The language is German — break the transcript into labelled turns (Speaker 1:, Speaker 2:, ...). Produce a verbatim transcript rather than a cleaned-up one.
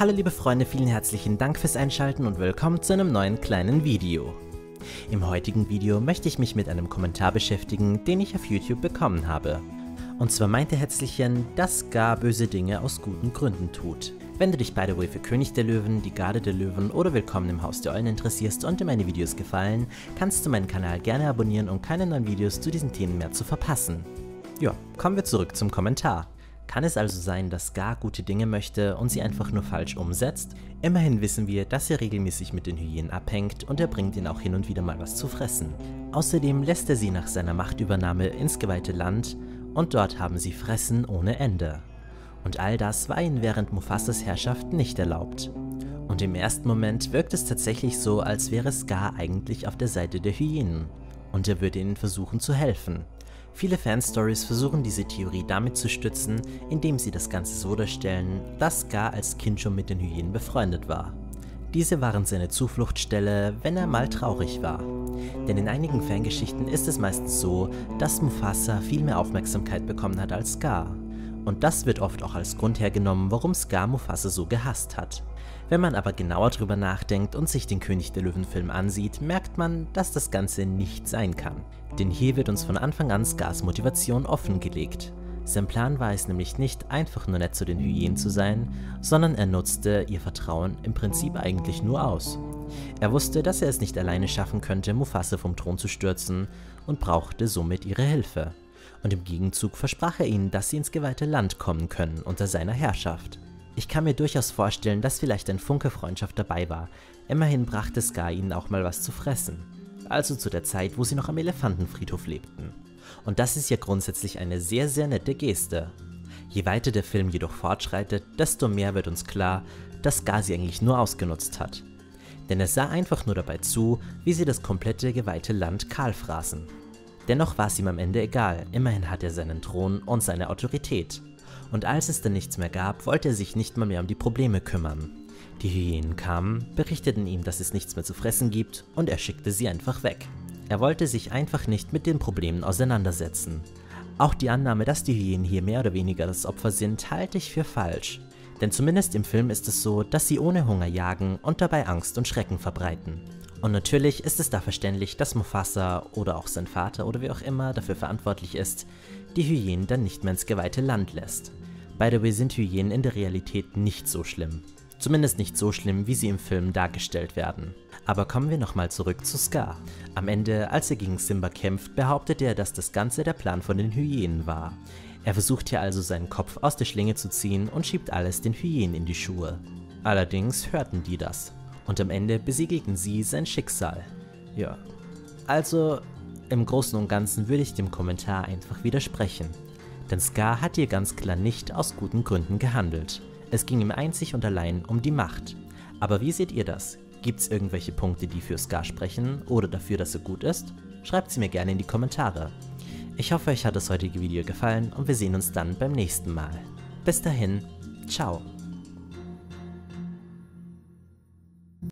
Speaker 1: Hallo liebe Freunde, vielen herzlichen Dank fürs Einschalten und willkommen zu einem neuen kleinen Video. Im heutigen Video möchte ich mich mit einem Kommentar beschäftigen, den ich auf YouTube bekommen habe. Und zwar meinte Hetzlichen, dass Scar böse Dinge aus guten Gründen tut. Wenn du dich by the way für König der Löwen, die Garde der Löwen oder Willkommen im Haus der Eulen interessierst und dir meine Videos gefallen, kannst du meinen Kanal gerne abonnieren, um keine neuen Videos zu diesen Themen mehr zu verpassen. Ja, kommen wir zurück zum Kommentar. Kann es also sein, dass Scar gute Dinge möchte und sie einfach nur falsch umsetzt? Immerhin wissen wir, dass er regelmäßig mit den Hyänen abhängt und er bringt ihnen auch hin und wieder mal was zu fressen. Außerdem lässt er sie nach seiner Machtübernahme ins geweihte Land und dort haben sie Fressen ohne Ende. Und all das war ihnen während Mufasas Herrschaft nicht erlaubt. Und im ersten Moment wirkt es tatsächlich so, als wäre Scar eigentlich auf der Seite der Hyänen und er würde ihnen versuchen zu helfen. Viele Fanstories versuchen diese Theorie damit zu stützen, indem sie das Ganze so darstellen, dass Scar als Kind schon mit den Hyänen befreundet war. Diese waren seine Zufluchtsstelle, wenn er mal traurig war. Denn in einigen Fangeschichten ist es meistens so, dass Mufasa viel mehr Aufmerksamkeit bekommen hat als Scar. Und das wird oft auch als Grund hergenommen, warum Scar Mufasa so gehasst hat. Wenn man aber genauer drüber nachdenkt und sich den König der Löwen Film ansieht, merkt man, dass das Ganze nicht sein kann. Denn hier wird uns von Anfang an Scars Motivation offengelegt. Sein Plan war es nämlich nicht, einfach nur nett zu den Hyänen zu sein, sondern er nutzte ihr Vertrauen im Prinzip eigentlich nur aus. Er wusste, dass er es nicht alleine schaffen könnte, Mufasa vom Thron zu stürzen und brauchte somit ihre Hilfe. Und im Gegenzug versprach er ihnen, dass sie ins geweihte Land kommen können unter seiner Herrschaft. Ich kann mir durchaus vorstellen, dass vielleicht ein Funke Freundschaft dabei war. Immerhin brachte Scar ihnen auch mal was zu fressen. Also zu der Zeit, wo sie noch am Elefantenfriedhof lebten. Und das ist ja grundsätzlich eine sehr, sehr nette Geste. Je weiter der Film jedoch fortschreitet, desto mehr wird uns klar, dass Scar sie eigentlich nur ausgenutzt hat. Denn er sah einfach nur dabei zu, wie sie das komplette geweihte Land kahl fraßen. Dennoch war es ihm am Ende egal, immerhin hat er seinen Thron und seine Autorität. Und als es dann nichts mehr gab, wollte er sich nicht mal mehr um die Probleme kümmern. Die Hyänen kamen, berichteten ihm, dass es nichts mehr zu fressen gibt und er schickte sie einfach weg. Er wollte sich einfach nicht mit den Problemen auseinandersetzen. Auch die Annahme, dass die Hyänen hier mehr oder weniger das Opfer sind, halte ich für falsch. Denn zumindest im Film ist es so, dass sie ohne Hunger jagen und dabei Angst und Schrecken verbreiten. Und natürlich ist es da verständlich, dass Mufasa oder auch sein Vater oder wer auch immer dafür verantwortlich ist, die Hyänen dann nicht mehr ins geweihte Land lässt. By the way sind Hyänen in der Realität nicht so schlimm. Zumindest nicht so schlimm, wie sie im Film dargestellt werden. Aber kommen wir nochmal zurück zu Scar. Am Ende, als er gegen Simba kämpft, behauptet er, dass das Ganze der Plan von den Hyänen war. Er versucht hier also seinen Kopf aus der Schlinge zu ziehen und schiebt alles den Hyänen in die Schuhe. Allerdings hörten die das. Und am Ende besiegelten sie sein Schicksal. Ja. Also, im Großen und Ganzen würde ich dem Kommentar einfach widersprechen. Denn Scar hat hier ganz klar nicht aus guten Gründen gehandelt. Es ging ihm einzig und allein um die Macht. Aber wie seht ihr das? Gibt es irgendwelche Punkte, die für Scar sprechen oder dafür, dass er gut ist? Schreibt sie mir gerne in die Kommentare. Ich hoffe, euch hat das heutige Video gefallen und wir sehen uns dann beim nächsten Mal. Bis dahin, ciao.